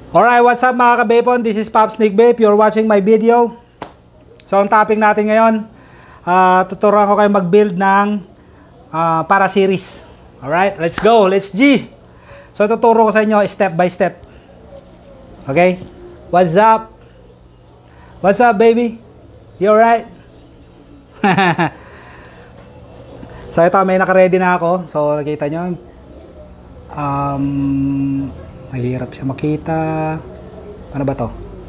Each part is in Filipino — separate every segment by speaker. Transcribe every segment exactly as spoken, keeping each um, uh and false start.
Speaker 1: Alright, what's up mga kabepon? This is Pops Nick Babe. You're watching my video. So, ang topic natin ngayon, uh, tuturuan ko kayo mag-build ng uh, para series. Alright, let's go. Let's G. So, tuturo ko sa inyo step by step. Okay? What's up? What's up, baby? You alright? So, ito, may naka-ready na ako. So, nakita nyo. Um... Mahirap siya makita. Ano ba to?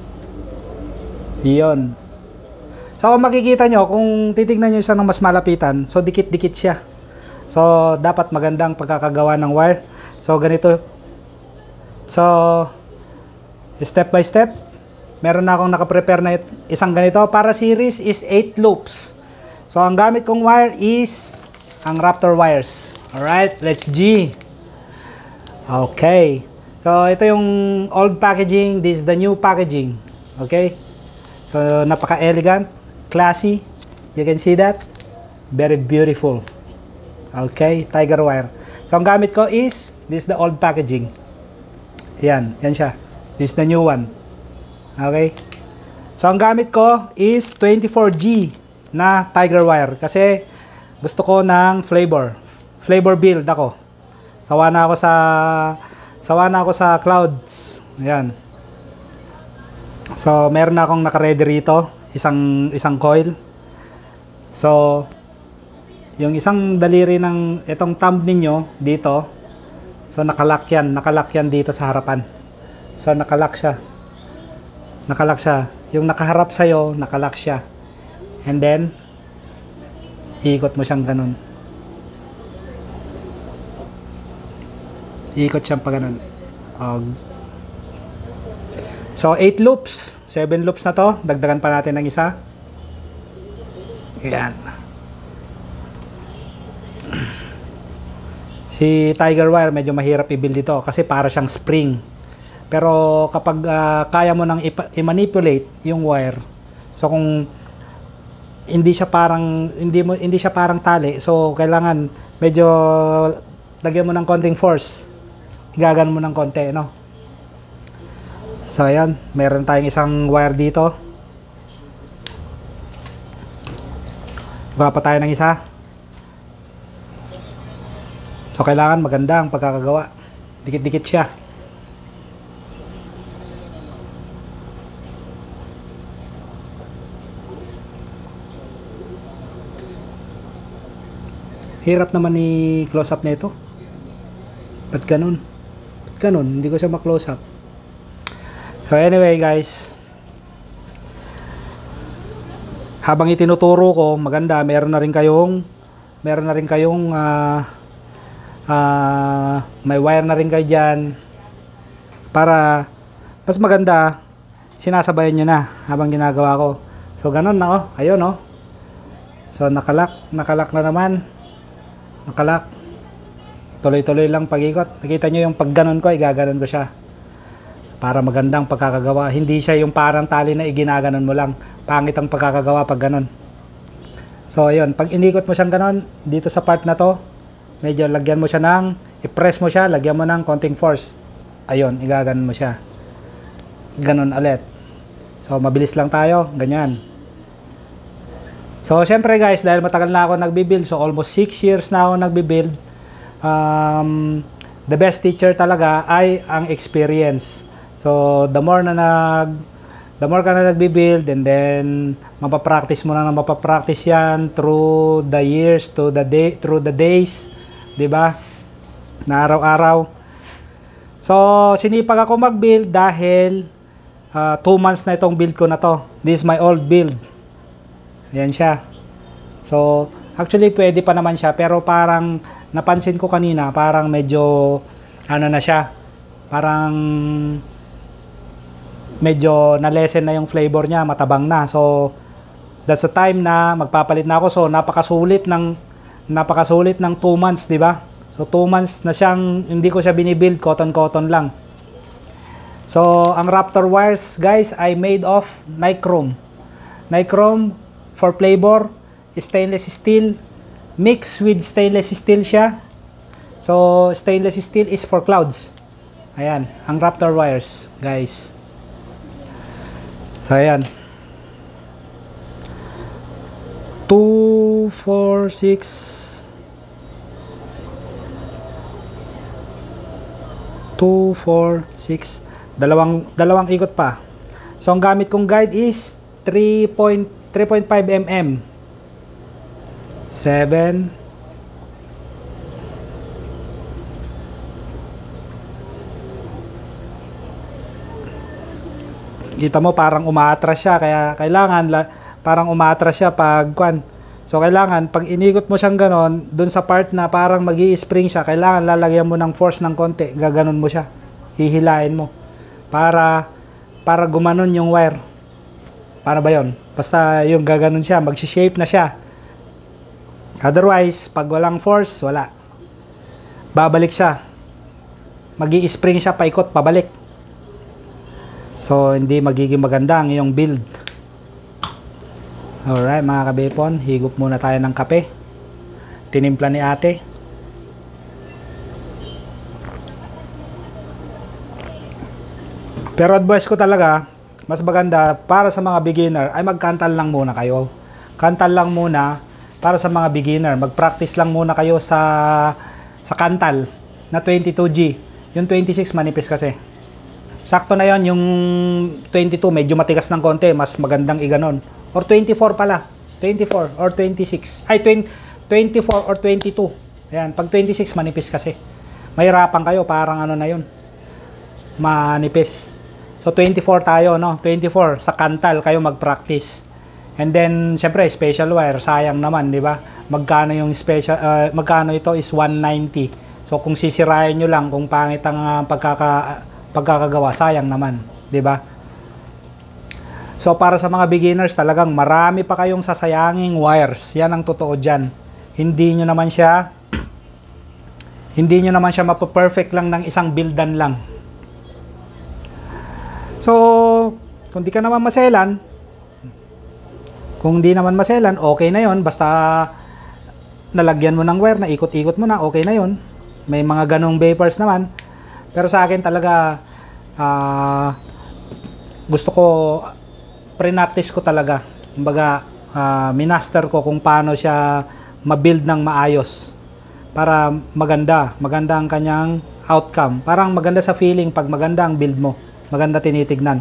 Speaker 1: Iyon. So kung makikita nyo, kung titignan nyo siya ng mas malapitan, so dikit-dikit siya. So dapat magandang pagkakagawa ng wire. So ganito. So step by step, meron na akong nakaprepare na isang ganito. Para series is eight loops. So ang gamit kong wire is ang Raptor wires. Alright, let's G. Okay. So, ito yung old packaging. This is the new packaging. Okay? So, napaka-elegant. Classy. You can see that. Very beautiful. Okay? Tiger wire. So, ang gamit ko is, this is the old packaging. Yan. Yan siya. This is the new one. Okay? So, ang gamit ko is twenty-four G na tiger wire. Kasi, gusto ko ng flavor. Flavor build ako. Sawa na ako sa... Sawa na ako sa clouds. Ayan. So, meron na akong naka-ready rito. Isang, isang coil. So, yung isang daliri ng itong thumb ninyo dito. So, nakalock yan. Nakalock yan dito sa harapan. So, nakalock siya. Nakalock siya. Yung nakaharap sa'yo, nakalock siya. And then, iikot mo siyang ganun. Iikot siyang pa ganun. Um, so, eight loops. seven loops na to. Dagdagan pa natin ng isa. Ayan. Si Tiger Wire, medyo mahirap i-build ito kasi para siyang spring. Pero kapag uh, kaya mo nang i-manipulate yung wire, so kung hindi siya parang hindi mo hindi siya parang tali, so kailangan medyo lagyan mo ng konting force. Igagan mo ng konti, no? So, ayan. Meron tayong isang wire dito. Gawa pa tayo ng isa. So, kailangan maganda ang pagkakagawa. Dikit-dikit siya. Hirap naman ni close-up na ito. Ba't ganun? Ganun, hindi ko siya ma-close up. So anyway guys, habang itinuturo ko, maganda, meron na rin kayong meron na rin kayong uh, uh, may wire na rin kayo dyan para mas maganda, sinasabayan nyo na habang ginagawa ko. So ganun na, oh, ayun, oh. So nakalak, nakalak na naman. Nakalak. Tuloy-tuloy lang pag-ikot. Nakita nyo yung pag ganon ko, igaganon ko siya. Para magandang pagkakagawa. Hindi siya yung parang tali na iginaganon mo lang. Pangit ang pagkakagawa pag ganon. So, ayun. Pag inikot mo siyang ganon, dito sa part na to, medyo lagyan mo siya ng, i-press mo siya, lagyan mo ng konting force. Ayun, igaganon mo siya. Ganon ulit. So, mabilis lang tayo. Ganyan. So, syempre guys, dahil matagal na ako nagbibuild, so almost six years na ako nagbibuild, Um, the best teacher talaga ay ang experience. So the more na nag the more ka na nagbi-build, and then mapapractice mo na na mapapractice yan through the years, to the day, through the days, 'di ba? Na araw-araw. So sinipag ako mag-build dahil uh, two months na itong build ko na to. This is my old build. Yan siya. So actually pwede pa naman siya, pero parang napansin ko kanina, parang medyo ano na siya, parang medyo na-lessen na yung flavor niya, matabang na. So that's the time na magpapalit na ako. So napakasulit ng napakasulit ng two months, di ba? So two months na siyang hindi ko siya binibuild, cotton-cotton lang. So ang Raptor wires, guys, I made of nichrome. Nichrome for flavor, stainless steel, mixed with stainless steel siya. So stainless steel is for clouds. Ayan, ang Raptor wires, guys. So, ayan. two, four, six. two, four, six. Dalawang, dalawang ikot pa. So, ang gamit kong guide is three point five millimeters. seven. Kita mo parang umaatras siya, kaya kailangan parang umaatras siya pag kwan. So kailangan pag inikot mo siyang ganon, dun sa part na parang magi-spring siya, kailangan lalagyan mo ng force ng konti, gaganon mo siya. Hihilain mo para para gumanon yung wire. Para ba 'yon? Basta yung gaganon siya, magsi-shape na siya. Otherwise, pag walang force, wala. Babalik siya. Magi-spring siya paikot pabalik. So, hindi magiging maganda ang iyong build. Alright, mga kabepon, higop muna tayo ng kape. Tinimpla ni ate. Pero advice ko talaga, mas maganda para sa mga beginner, ay magkantal lang muna kayo. Kantal lang muna para sa mga beginner. Mag-practice lang muna kayo sa, sa kantal na twenty-two G. Yung twenty-six manipis kasi. Sakto na yon, yung twenty-two medyo matigas ng konti, mas magandang iganon. Or twenty-four pala, twenty-four or twenty-six. Ay twenty-four or twenty-two. Ayan, pag twenty-six manipis kasi. Mahirapan kayo, parang ano na yun. Manipis. So twenty-four tayo, no? twenty-four sa kantal kayo mag-practice. And then syempre special wire, sayang naman, di ba? Magkano yung special uh, magkano ito is one ninety. So kung sisirain niyo lang kung pangit ang uh, pagkaka pagkakagawa, sayang naman, 'di ba? So para sa mga beginners, talagang marami pa kayong sasayanging wires. Yan ang totoo diyan. Hindi niyo naman siya hindi niyo naman siya mapo-perfect lang ng isang buildan lang. So, kung di ka naman maselan, kung di naman maselan, okay na 'yon, basta nalagyan mo ng wire, na ikot-ikot mo na, okay na 'yon. May mga ganong vapors naman. Pero sa akin talaga, uh, gusto ko, pre-practice ko talaga. Kumbaga, uh, minaster ko kung paano siya ma-build ng maayos. Para maganda, maganda ang kanyang outcome. Parang maganda sa feeling pag maganda ang build mo. Maganda tinitignan.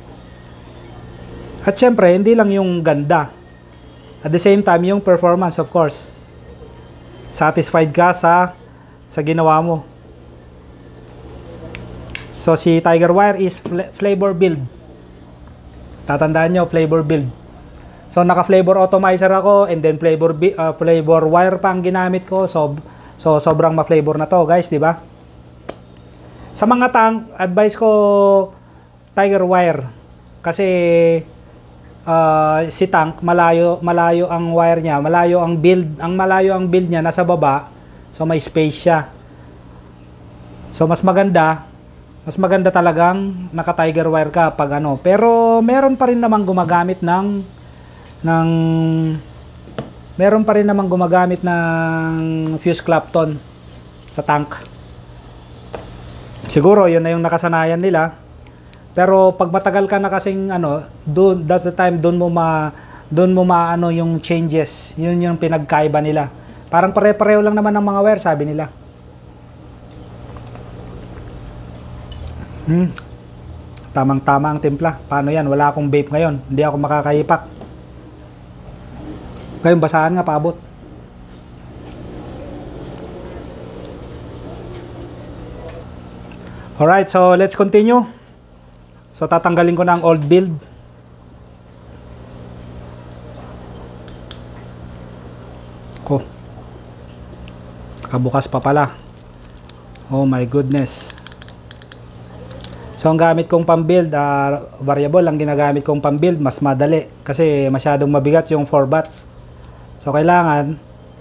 Speaker 1: At syempre, hindi lang yung ganda. At the same time, yung performance, of course. Satisfied ka sa, sa ginawa mo. So, si Tiger Wire is flavor build. Tatandaan nyo, flavor build. So, naka-flavor atomizer ako and then flavor uh, flavor wire pa ang ginamit ko. So, so sobrang ma-flavor na to, guys, di ba? Sa mga tank, advice ko Tiger Wire. Kasi uh, si tank, malayo, malayo ang wire niya, malayo ang build, ang malayo ang build niya nasa baba. So, may space siya. So, mas maganda Mas maganda talagang naka-Tiger Wire ka pag ano. Pero meron pa rin namang gumagamit ng ng meron pa rin namang gumagamit ng fuse Clapton sa tank. Siguro 'yun na yung nakasanayan nila. Pero pag matagal ka na kasing ano, doon that's the time doon mo ma doon mo maano yung changes. 'Yun yung pinagkaiba nila. Parang pare-pareho lang naman ng mga wire, sabi nila. Hmm. Tamang-tama ang timpla. Paano yan? Wala akong vape ngayon. Hindi ako makakahipak. Ngayon, basahan nga, paabot. Alright, so let's continue. So, tatanggalin ko na ang old build. Ko. Nakabukas pa pala. Oh my goodness. So, ang gamit kong pang-build, uh, variable ang ginagamit kong pang-build, mas madali. Kasi masyadong mabigat yung four watts. So, kailangan,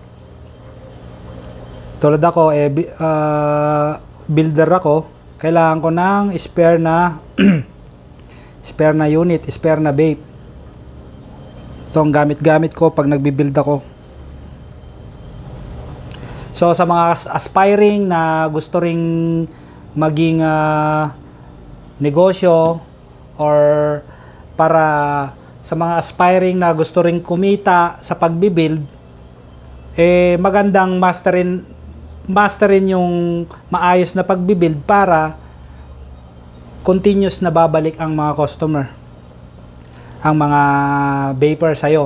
Speaker 1: tulad ako, eh, uh, builder ako, kailangan ko ng spare na, spare na unit, spare na vape. Ito ang gamit-gamit ko pag nagbi-build ako. So, sa mga aspiring na gusto ring maging uh, negosyo, or para sa mga aspiring na gusto ring kumita sa pagbibuild, eh magandang masterin masterin yung maayos na pagbibuild para continuous na babalik ang mga customer, ang mga vapor sa'yo.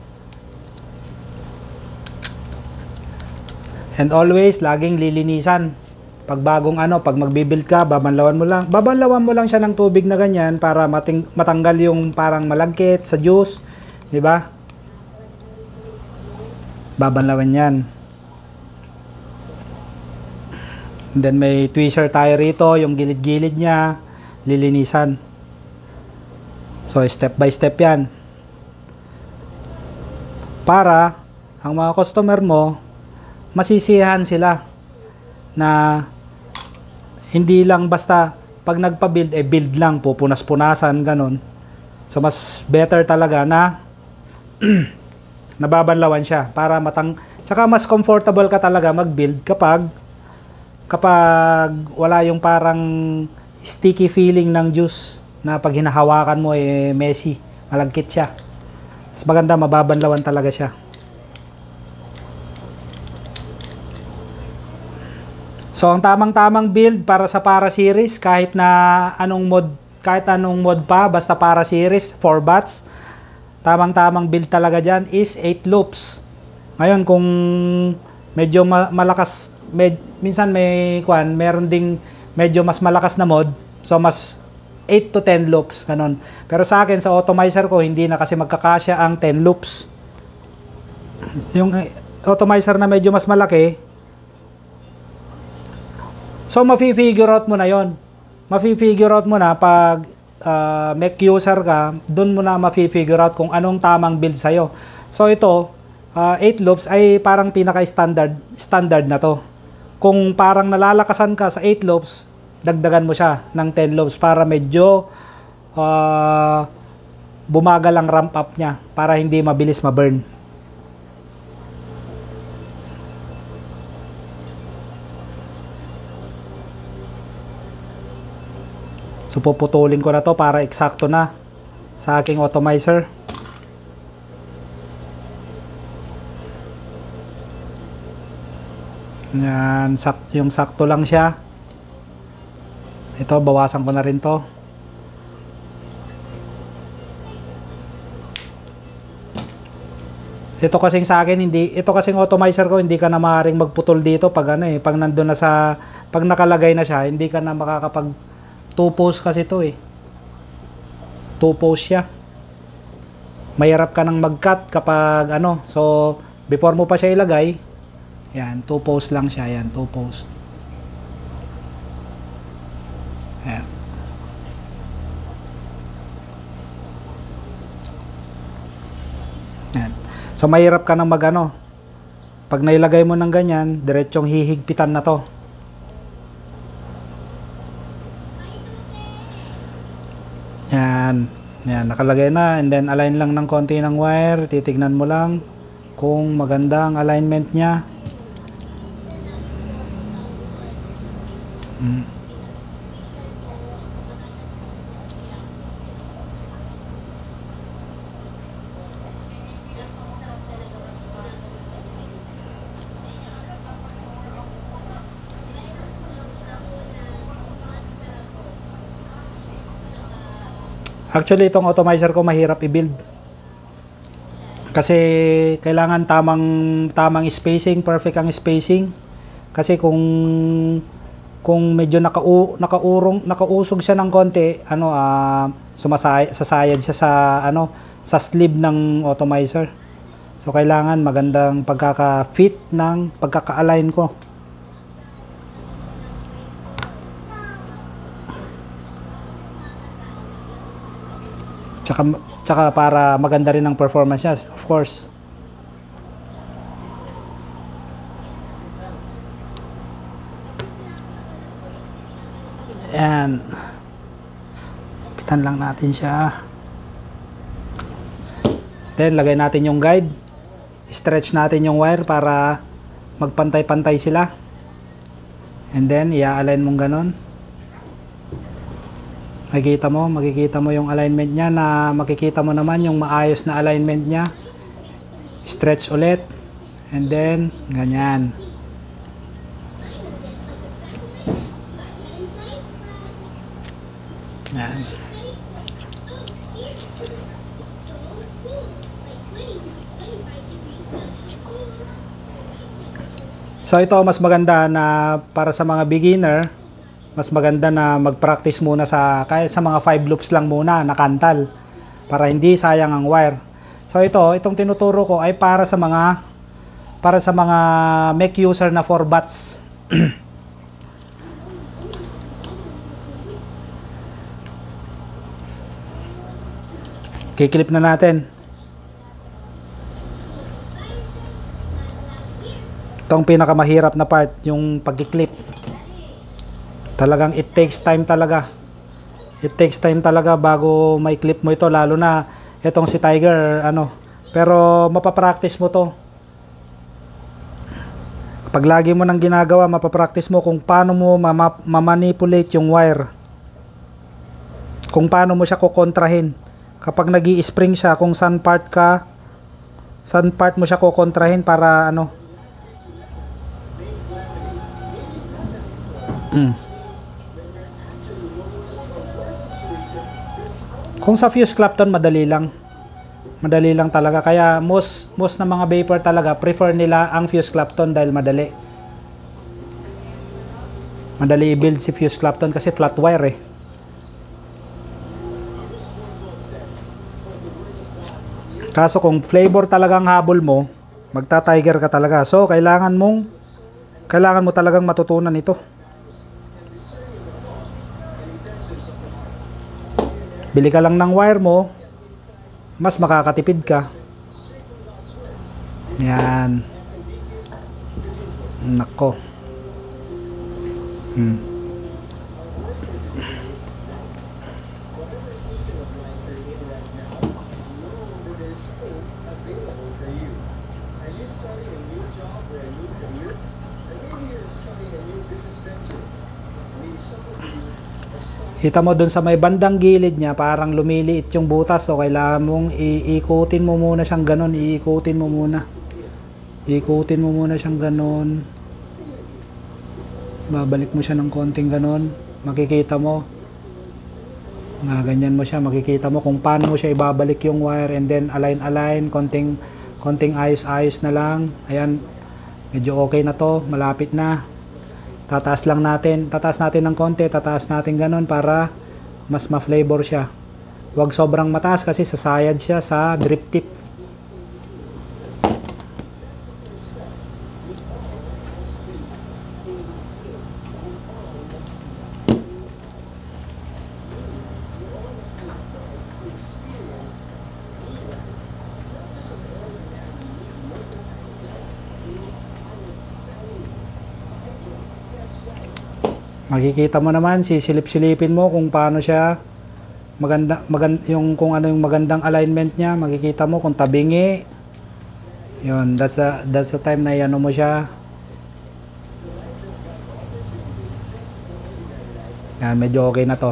Speaker 1: And always, laging lilinisan. Pag bagong ano, pag magbibuild ka, babanlawan mo lang. Babanlawan mo lang siya ng tubig na ganyan para mating, matanggal yung parang malagkit sa juice. Di ba? Babanlawan yan. And then may tweezer tayo rito, yung gilid-gilid niya, lilinisan. So, step by step yan. Para ang mga customer mo, masisiyahan sila na hindi lang basta pag nagpa-build, eh build lang, pupunas-punasan, ganun. So, mas better talaga na nababanlawan siya para matang... Tsaka mas comfortable ka talaga mag-build kapag kapag wala yung parang sticky feeling ng juice na pag hinahawakan mo, eh messy, malagkit siya. Mas maganda, mababanlawan talaga siya. So, ang tamang-tamang build para sa para series, kahit na anong mod, kahit anong mod pa, basta para series, four bats, tamang-tamang build talaga dyan is eight loops. Ngayon, kung medyo ma malakas, med minsan may kwan, meron ding medyo mas malakas na mod, so mas eight to ten loops, ganun. Pero sa akin, sa atomizer ko, hindi na kasi magkakasya ang ten loops. Yung atomizer na medyo mas malaki, so, mafi-figure out mo na yon. Mafi-figure out mo na pag uh, Mac user ka, dun mo na mafi-figure out kung anong tamang build sa'yo. So, ito, uh, eight loops ay parang pinaka-standard standard na to. Kung parang nalalakasan ka sa eight loops, dagdagan mo siya ng ten loops para medyo uh, bumagal ang ramp up niya para hindi mabilis ma-burn. So, puputulin ko na to para eksakto na sa aking atomizer. Yan, sak yung sakto lang siya. Ito, bawasan ko na rin to. Ito kasing sa akin, hindi, ito kasing atomizer ko, hindi ka na maaaring magputol dito pag ano eh, pag nandun na sa, pag nakalagay na siya, hindi ka na makakapag two post kasi to eh. Two post siya. Mahirap ka nang mag-cut kapag ano. So, before mo pa siya ilagay, yan, two post lang siya. Yan, two post. Yan. Yan. So, mahirap ka nang mag ano. Pag nailagay mo ng ganyan, diretsong hihigpitan na to. Yan, yan, nakalagay na, and then align lang ng konti ng wire, titignan mo lang kung maganda ang alignment niya. Hmm. Actually, itong atomizer ko mahirap i-build. Kasi kailangan tamang tamang spacing, perfect ang spacing. Kasi kung kung medyo nakau, nakaurong, nakausog siya ng konti, ano ah uh, sumasay sasayad siya sa ano sa sleeve ng atomizer. So kailangan magandang pagkaka-fit ng pagkaka-align ko. Tsaka, tsaka para maganda rin ang performance niya, of course. Ayan. Pitan lang natin siya. Then, lagay natin yung guide. Stretch natin yung wire para magpantay-pantay sila. And then, i-align mong ganon. Makikita mo, makikita mo yung alignment niya na makikita mo naman yung maayos na alignment niya. Stretch ulit. And then, ganyan. Yan. So ito mas maganda na para sa mga beginner, mas maganda na mag-practice muna sa kahit sa mga five loops lang muna na kantal para hindi sayang ang wire. So ito, itong tinuturo ko ay para sa mga para sa mga Mac user na four bats. Kiklip na natin. Itong pinakamahirap na part, yung pag-clip. Talagang it takes time talaga. It takes time talaga bago may clip mo ito, lalo na itong si Tiger, ano. Pero mapapractice mo to. Pag lagi mo nang ginagawa, mapapractice mo kung paano mo mamanipulate yung wire. Kung paano mo siya kukontrahin. Kapag nag-i-spring siya, kung saan part ka, saan part mo siya kukontrahin para ano. Mm. Kung sa fuse Clapton, madali lang. Madali lang talaga. Kaya most, most na mga vapor talaga, prefer nila ang fuse Clapton dahil madali. Madali i-build si fuse Clapton kasi flat wire eh. Kaso kung flavor talagang habol mo, magta-Tiger ka talaga. So, kailangan mong, kailangan mo talagang matutunan ito. Bili ka lang ng wire mo, mas makakatipid ka. Yan. Nako. Hmm. Kita mo dun sa may bandang gilid niya, parang lumiliit yung butas. So, kailangan mong iikutin mo muna siyang ganon. Iikutin mo muna. Iikutin mo muna siyang ganon. Babalik mo siya ng konting ganon. Makikita mo. Na ganyan mo siya. Makikita mo kung paano mo siya ibabalik yung wire. And then, align-align. Konting, konting ayos-ayos na lang. Ayan. Medyo okay na to. Malapit na. Tataas lang natin, tataas natin ng konti, tataas natin ganun para mas ma-flavor siya. Huwag sobrang mataas kasi sasayad siya sa drip tip. Makikita mo naman, sisilip-silipin mo kung paano siya maganda, maganda yung kung ano yung magandang alignment niya. Makikita mo kung tabingi. Yun, that's the, that's the time na iano mo siya. Yan, medyo okay na to.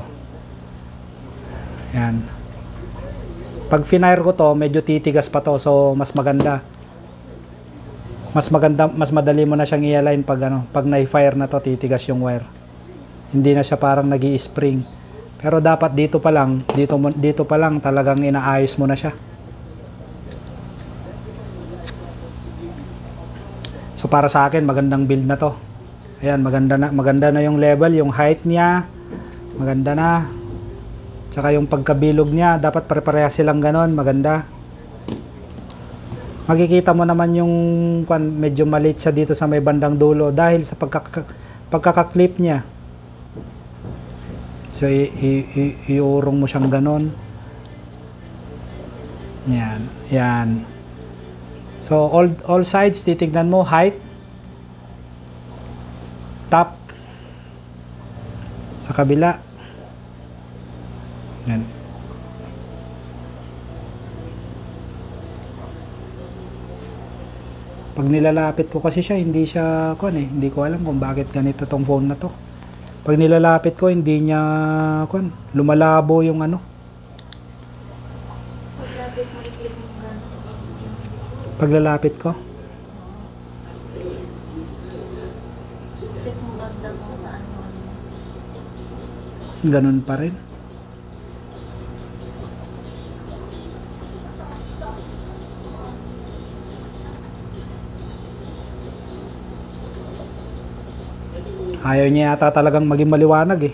Speaker 1: Yan. Pag finire ko to, medyo titigas pa to, so mas maganda. Mas maganda, mas madali mo na siyang i-align pag ano, pag na-fire na to, titigas yung wire. Hindi na siya parang nag-i-spring. Pero dapat dito pa lang, dito, dito pa lang talagang inaayos mo na siya. So para sa akin, magandang build na to. Ayan, maganda na, maganda na yung level, yung height niya. Maganda na. Tsaka yung pagkabilog niya, dapat pare-pareha silang ganon, maganda. Makikita mo naman yung medyo maliit siya dito sa may bandang dulo dahil sa pagkaka, pagkaka-clip niya. So, iurong mo siyang ganon. Yan. Yan. So, all, all sides, titignan mo, height, top, sa kabila. Yan. Pag nilalapit ko kasi siya, hindi siya, kon eh, hindi ko alam kung bakit ganito tong phone na to. Pag nilalapit ko, hindi niya kun, lumalabo yung ano.
Speaker 2: Paglapit mo, i-click mo gano'n.
Speaker 1: Paglalapit ko.
Speaker 2: Click mo ganda mo sa ano.
Speaker 1: Ganun pa rin. Ayaw niya yata talagang maging maliwanag eh.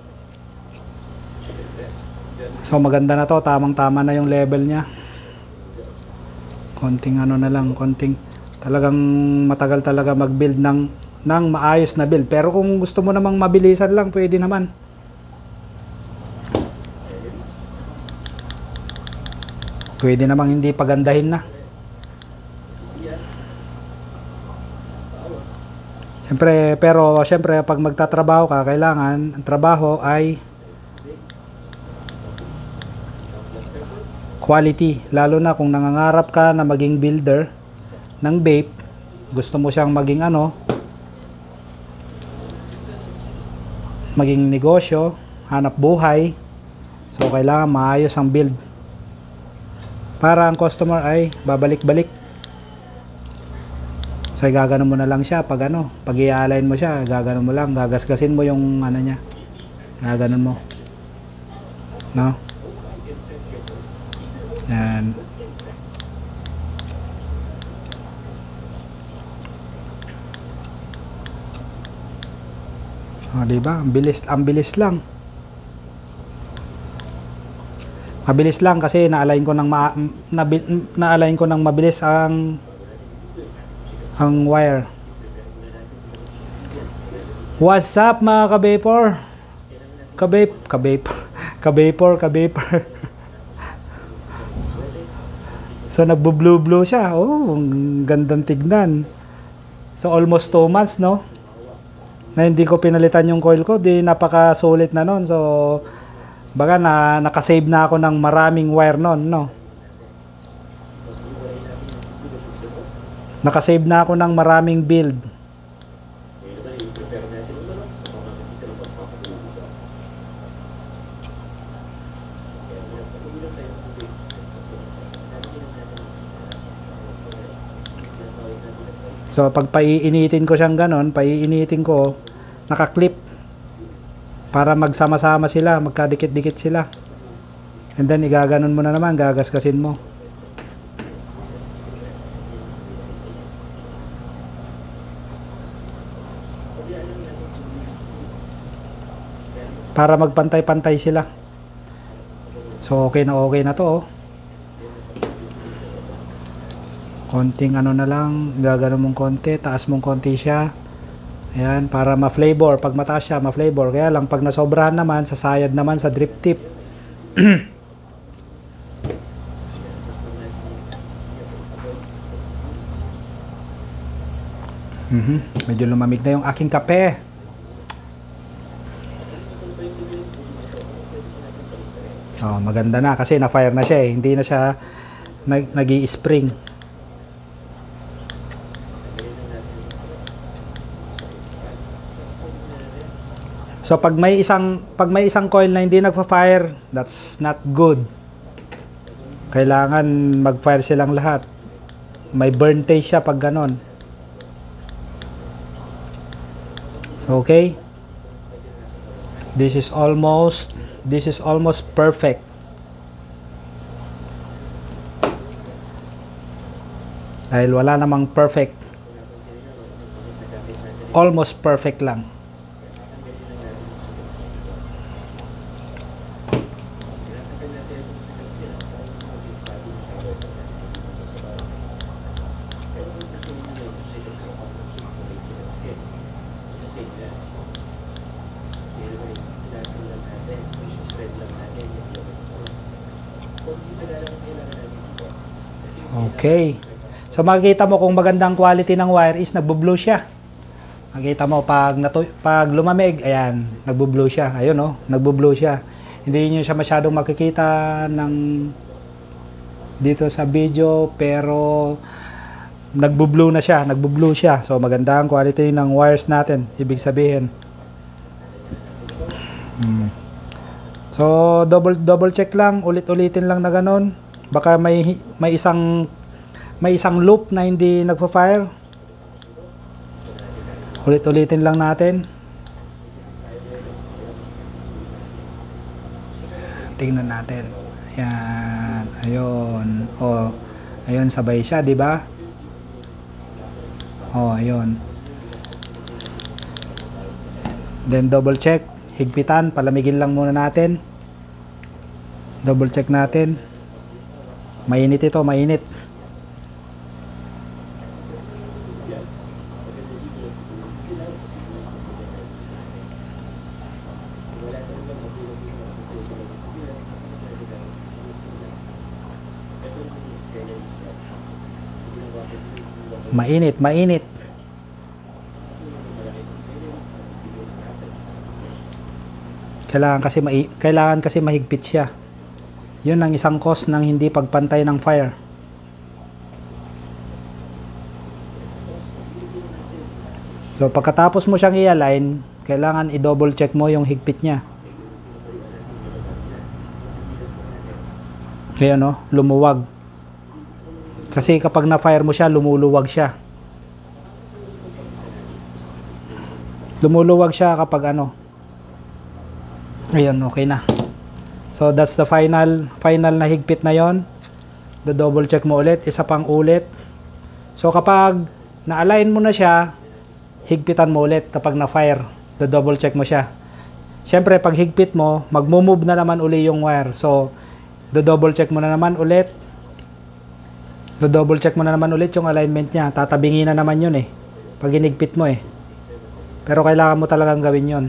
Speaker 1: So maganda na to, tamang-tama na yung level niya. Konting ano na lang, konting talagang matagal talaga mag-build ng ng maayos na build. Pero kung gusto mo namang mabilisan lang, pwede naman. Pwede namang hindi pagandahin na. Siyempre, pero siyempre pag magtatrabaho ka, kailangan ang trabaho ay quality. Lalo na kung nangangarap ka na maging builder ng vape, gusto mo siyang maging ano, maging negosyo, hanap buhay. So kailangan maayos ang build para ang customer ay babalik-balik. So gaganon mo na lang siya pag ano, pag i-align mo siya, gaganon mo lang, gagasgasin mo yung ano niya. Gaganon mo. No? Yan. Oh, di ba? Ang bilis, ang bilis lang. Mabilis lang kasi na-align ko ng ma na-align ko ng mabilis ang ang wire. What's up mga ka-vapor? Ka-vape, ka-vape, ka-vapor, ka-vapor. So nagbo-blue-blue siya. Oh, ang gandang tignan. So almost two months, no? Na hindi ko pinalitan yung coil ko, di napaka-sulit na nun. So baga na nakasave na ako ng maraming wire nun, no? Nakasave na ako ng maraming build. So pag paiinitin ko siyang ganon, paiinitin ko, nakaklip para magsama-sama sila, magkadikit-dikit sila. And then igaganon mo na naman, gagasgasin mo. Para magpantay-pantay sila. So okay na okay na to, oh. Konting ano na lang, gagano mong konti, taas mong konti siya. Ayan, para ma-flavor. Pag mataas siya, ma-flavor. Kaya lang, pag nasobrahan naman, sasayad naman sa drip tip. mm-hmm. Medyo lumamig na yung aking kape. Oh, maganda na kasi na-fire na siya eh. Hindi na siya nag nag-i-spring. So pag may isang pag may isang coil na hindi nagfa-fire, that's not good. Kailangan mag-fire silang lahat. May burn taste siya pag ganon. So okay. This is almost this is almost perfect. Dahil wala namang perfect. Almost perfect lang. Okay. So makikita mo kung magandang quality ng wire is nagbo-blow siya. Makikita mo pag natu pag lumamig, ayan, nagbo-blow siya. Ayun oh, nagbo-blow siya. Hindi niyo siya masyadong makikita ng dito sa video, pero nagbo-blow na siya, nagbo-blow siya. So maganda ang quality ng wires natin, ibig sabihin. Hmm. So double double check lang, ulit-ulitin lang na ganun. Baka may may isang may isang loop na hindi nagpa-fire. Ulit-ulitin lang natin. Tingnan natin. Ayan, ayun. Oh, ayun sabay siya, 'di ba? Oh, ayun. Then double check, higpitan, palamigin lang muna natin. Double check natin. Mainit ito, mainit. Mainit, mainit. Kailangan kasi mai kailangan kasi mahigpit siya. 'Yun ang isang cause ng hindi pagpantay ng fire. So pagkatapos mo siyang i-align, kailangan i-double check mo yung higpit niya. Kaya no, lumuwag. Kasi kapag na-fire mo siya, lumuluwag siya. Lumuluwag siya kapag ano. Ayun, okay na. So that's the final final na higpit na yon. The double check mo ulit, isa pang ulit. So kapag na-align mo na siya, higpitan mo ulit kapag na-fire. The double check mo siya. Siyempre pag higpit mo, magmo-move na naman uli yung wire. So the double check mo na naman ulit. The double check mo na naman ulit yung alignment niya. Tatabingin na naman yun eh. Pag hinigpit mo eh. Pero kailangan mo talagang gawin yon.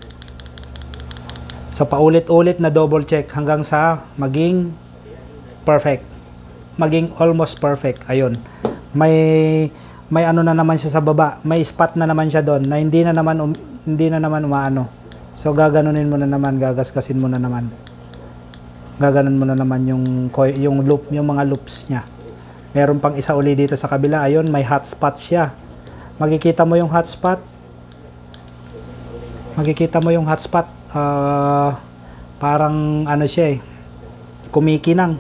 Speaker 1: So paulit-ulit na double check hanggang sa maging perfect. Maging almost perfect. Ayun. May may ano na naman siya sa baba. May spot na naman siya doon na hindi na naman um, hindi na naman umaano. So gaganunin mo na naman, gagaskasin mo na naman. Gaganon mo na naman yung yung loop, yung mga loops niya. Meron pang isa uli dito sa kabila. Ayun, may hot spot siya. Makikita mo yung hot spot. Makikita mo yung hot spot. Uh, parang ano siya eh, kumikinang.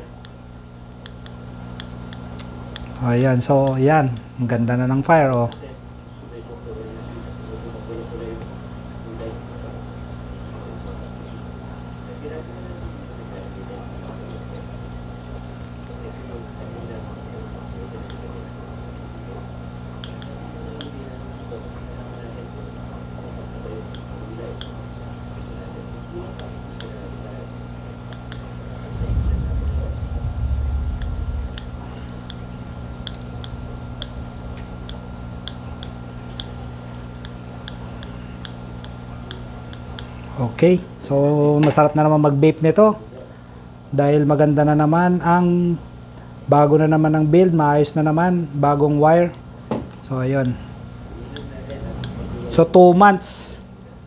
Speaker 1: Ayan, so yan, ang ganda na ng fire oh. Okay, so masarap na naman mag-vape nito dahil maganda na naman ang bago na naman ang build, maayos na naman, bagong wire. So ayun. So two months.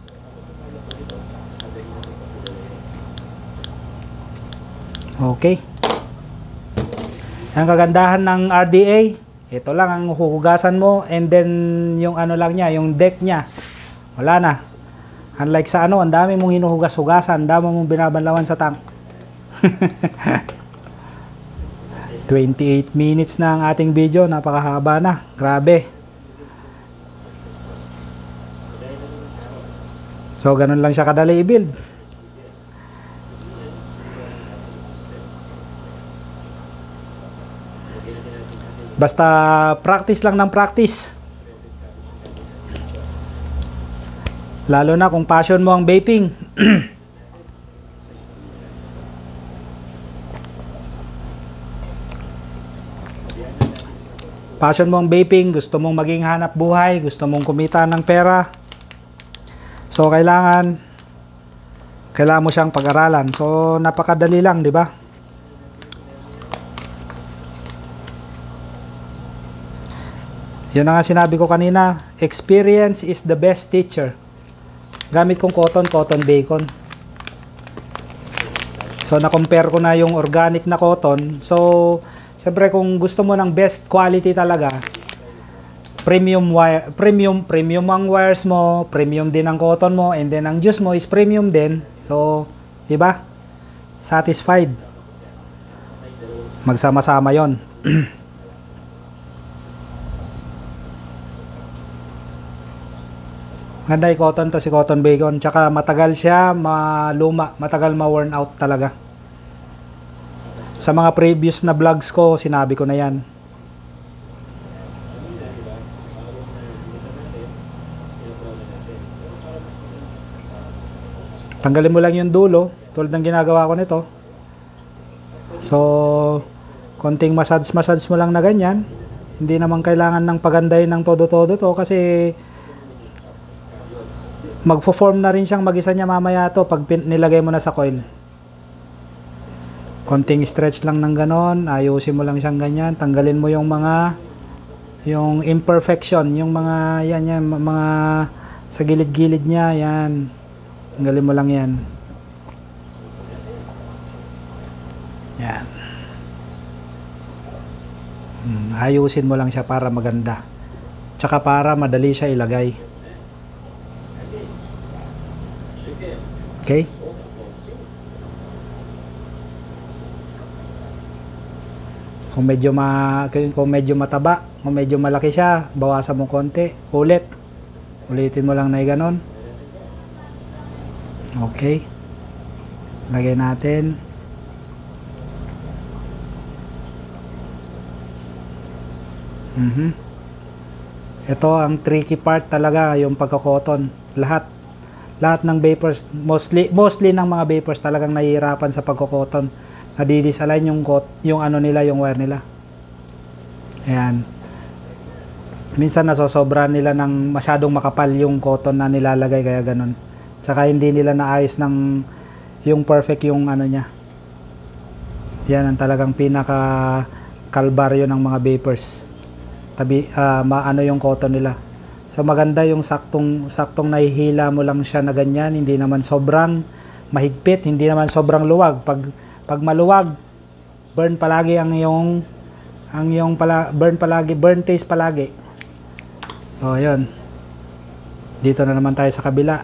Speaker 1: Okay. Ang kagandahan ng R D A, ito lang ang huhugasan mo and then yung ano lang niya, yung deck niya. Wala na. Unlike sa ano, ang dami mong hinuhugas-hugasan, ang dami mong binabanlawan sa tank. twenty-eight minutes na ang ating video, napakahaba na. Grabe. So, ganun lang siya kadali i-build. Basta practice lang ng practice. Lalo na kung passion mo ang vaping. Passion mo ang vaping, gusto mong maging hanap buhay, gusto mong kumita ng pera. So kailangan kailangan mo siyang pag-aralan. So napakadali lang, di ba? Yun na nga sinabi ko kanina, experience is the best teacher. Gamit kong cotton, cotton bacon. So, na-compare ko na yung organic na cotton. So, siyempre kung gusto mo ng best quality talaga, premium wire, premium, premium ang wires mo, premium din ang cotton mo, and then ang juice mo is premium din. So, di ba? Satisfied. Magsama-sama yon. Ganda yung cotton to, si Cotton Bacon. Tsaka matagal siya maluma, matagal ma-worn out talaga. Sa mga previous na vlogs ko, sinabi ko na yan. Tanggalin mo lang yung dulo, tulad ng ginagawa ko nito. So, konting massage-massage mo lang na ganyan. Hindi naman kailangan ng paganday ng todo-todo to kasi magfo-form na rin siyang mag-isa niya mamaya to pag nilagay mo na sa coil. Konting stretch lang ng ganon, ayusin mo lang siyang ganyan, tanggalin mo yung mga yung imperfection, yung mga yan yan, mga sa gilid-gilid niya, yan. Tanggalin mo lang yan. Yan. Hmm, ayusin mo lang siya para maganda. Tsaka para madali siya ilagay. Okay? Kung medyo ma kung medyo mataba, kung medyo malaki siya, bawasan mo konti, ulit. Ulitin mo lang na ganon. Okay. Lagay natin. Mhm. Ito ang tricky part talaga, yung pagka-cotton. Lahat lahat ng vapors, mostly mostly ng mga vapors talagang nahihirapan sa pagko-cotton. Nadidisalign yung cot, yung ano nila, yung wire nila. Ayan. Minsan nasosobra nila ng masyadong makapal yung cotton na nilalagay kaya ganun. Tsaka hindi nila naayos ng yung perfect yung ano niya. Yan ang talagang pinaka kalbaryo ng mga vapors. Tabi uh, maano yung cotton nila. So maganda yung saktong saktong nahihila mo lang siya na ganyan, hindi naman sobrang mahigpit, hindi naman sobrang luwag. Pag pag maluwag, burn palagi ang yung ang yung pala burn palagi, burn taste palagi. Oh, 'yun. Dito na naman tayo sa kabila.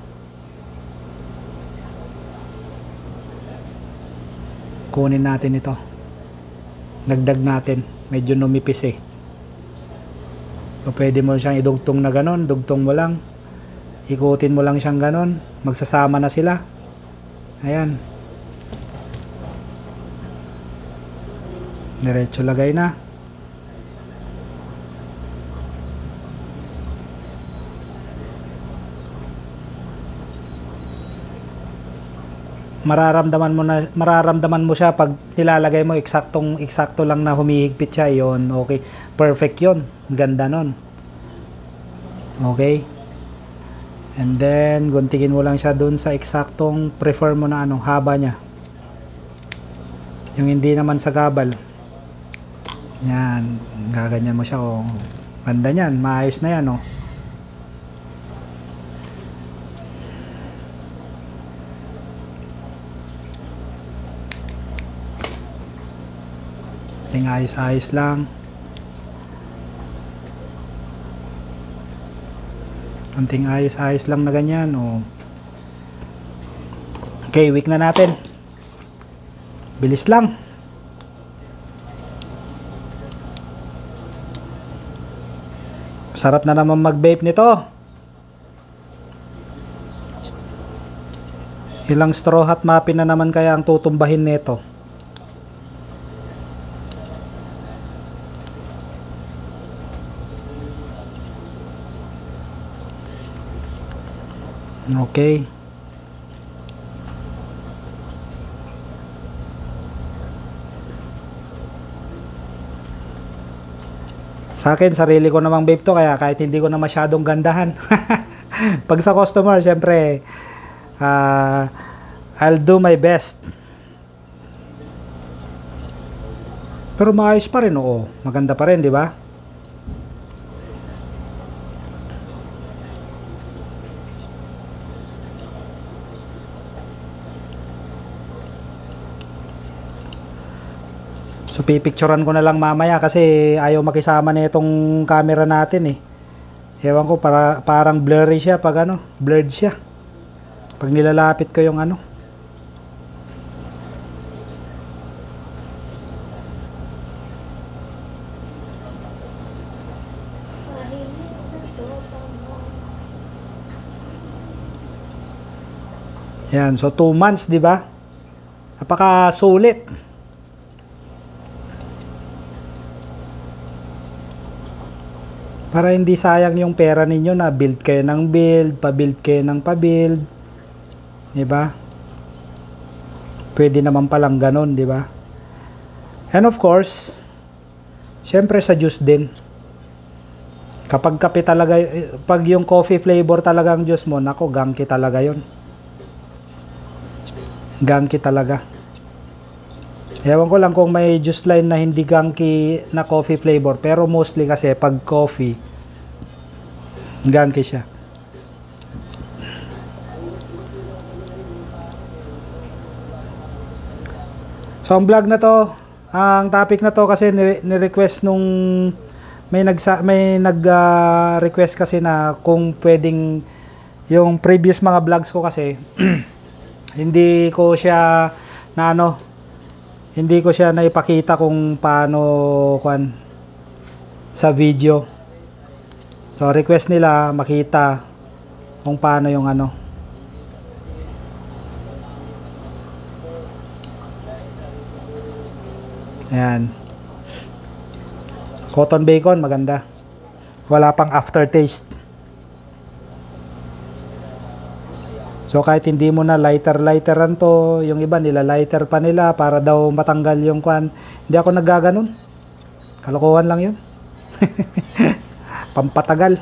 Speaker 1: Kunin natin ito. Dagdag natin, medyo numipis eh. So, pwede mo siyang idugtong na ganon, dugtong mo lang. Ikutin mo lang siyang ganon, magsasama na sila. Ayan. Diretso lagay na. Mararamdaman mo na mararamdaman mo siya pag nilalagay mo eksaktong eksakto lang na humihigpit siya, yon. Okay, perfect yon, ganda nun. Okay, and then guntingin mo lang siya dun sa eksaktong prefer mo na ano, haba niya, yung hindi naman sa gabal. Yan, gaganyan mo siya. Oh, ganda niyan, maayos na yan. Oh, ayos-ayos lang. Konting ayos-ayos lang na ganyan. Oh. Okay, weak na natin. Bilis lang. Sarap na naman mag-vape nito. Ilang straw hat muffin na naman kaya ang tutumbahin nito. Okay. Sa akin, sarili ko namang vape to, kaya kahit hindi ko na masyadong gandahan. Pag sa customer, syempre, uh, I'll do my best. Pero maayos pa rin, oo. Maganda pa rin, di ba? So pipicturean ko na lang mamaya kasi ayaw makisama na itong camera natin eh. Ewan ko, para, parang blurry siya pag ano, blurred siya. Pag nilalapit ko yung ano. Yan, so two months, di ba? Napaka sulit. Para hindi sayang yung pera ninyo na build kayo ng build, pa-build kayo ng pa-build. Di ba? Pwede naman palang ganun, di ba? And of course, syempre sa juice din. Kapag kape talaga, pag yung coffee flavor talaga ang juice mo, nako, gangki talaga yon. Gangki talaga. Ewan ko lang kung may juice line na hindi gangki na coffee flavor, pero mostly kasi pag coffee, gangki siya. So ang vlog na to, ang topic na to kasi ni-request nung may nagsa may nag-request uh, kasi na kung pwedeng yung previous mga vlogs ko kasi hindi ko siya na ano, hindi ko siya naipakita kung paano kwan sa video. So request nila makita kung paano yung ano. Ayan. Cotton bacon, maganda. Wala pang aftertaste. So kahit hindi mo na lighter-lighteran to, yung iba nila lighter pa nila para daw matanggal yung kwan. Hindi ako naggaganon. Kalokohan lang yun. Pampatagal.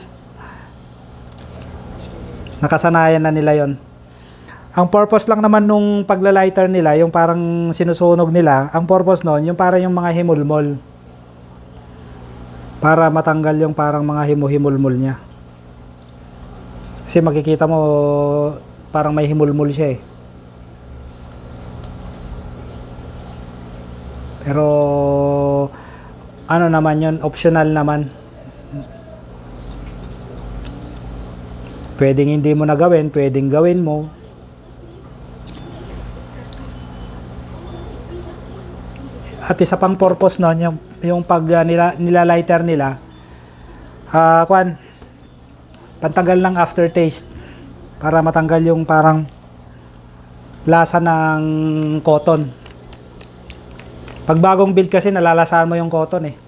Speaker 1: Nakasanayan na nila yon. Ang purpose lang naman nung pagla-lighter nila, yung parang sinusunog nila, ang purpose nun, yung parang yung mga himulmol. Para matanggal yung parang mga himu-himulmol niya. Kasi makikita mo, parang may himulmol siya eh. Pero, ano naman yun, optional naman. Pwedeng hindi mo na gawin, pwedeng gawin mo. At isa pang purpose nun, yung, yung pag uh, nila, nila-lighter nila, uh, kwan, pantanggal ng aftertaste. Para matanggal yung parang lasa ng cotton. Pag bagong build kasi, nalalasahan mo yung cotton eh.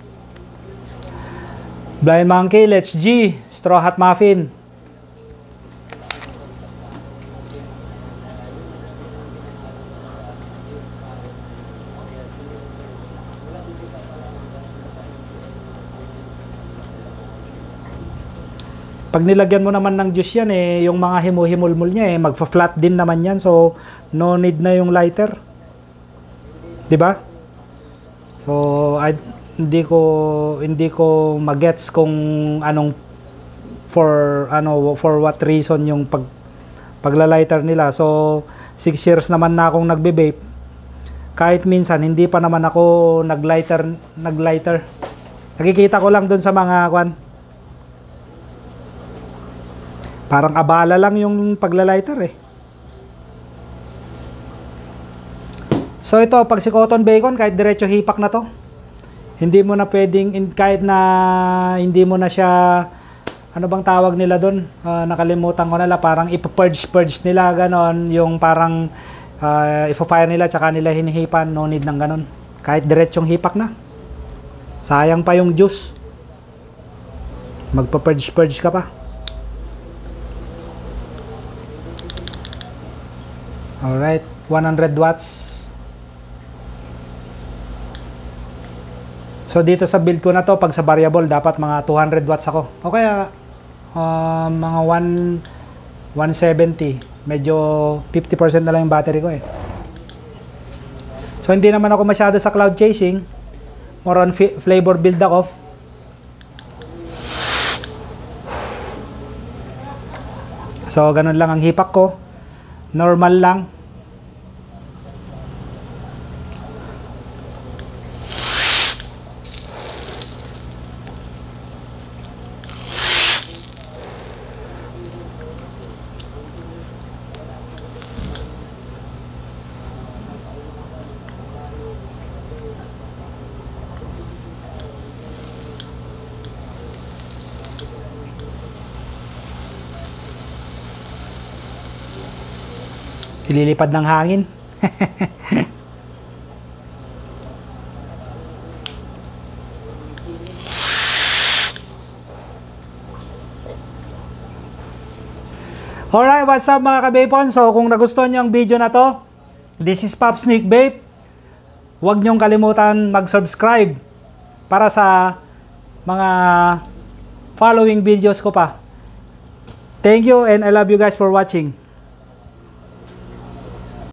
Speaker 1: Blind Monkey, let's G. Straw Hat Muffin. Pag nilagyan mo naman ng juice yan eh, yung mga himu-himulmul niya eh, magfa-flat din naman yan. So, no need na yung lighter. 'Di ba? So, I, hindi ko hindi ko magets kung anong for ano for what reason yung pag pagla-lighter nila. So, six years naman na akong nagbe-vape. Kahit minsan hindi pa naman ako nag-lighter, nag-lighter. Nakikita ko lang doon sa mga kwan. Parang abala lang yung pagla-lighter eh. So ito, pag si cotton bacon, kahit diretso hipak na to. Hindi mo na pwedeng, kahit na hindi mo na siya, ano bang tawag nila doon? Uh, nakalimutan ko nila, parang ipa-purge-purge nila, ganon. Yung parang uh, ipa-fire nila, tsaka nila hinihipan, no need ng ganon. Kahit diretsong hipak na. Sayang pa yung juice. Magpa-purge-purge ka pa. Alright, one hundred watts. So dito sa build ko na to, pag sa variable, dapat mga two hundred watts ako. O kaya, uh, mga one seventy. Medyo fifty percent na lang yung battery ko eh. So hindi naman ako masyado sa cloud chasing. More on flavor build ako. So ganun lang ang hipak ko. Normal lang. Ililipad ng hangin. Alright, what's up mga kabapon? So kung nagustuhan nyo ang video na to, this is Pop Sneak Babe. Huwag nyong kalimutan mag-subscribe para sa mga following videos ko pa. Thank you and I love you guys for watching.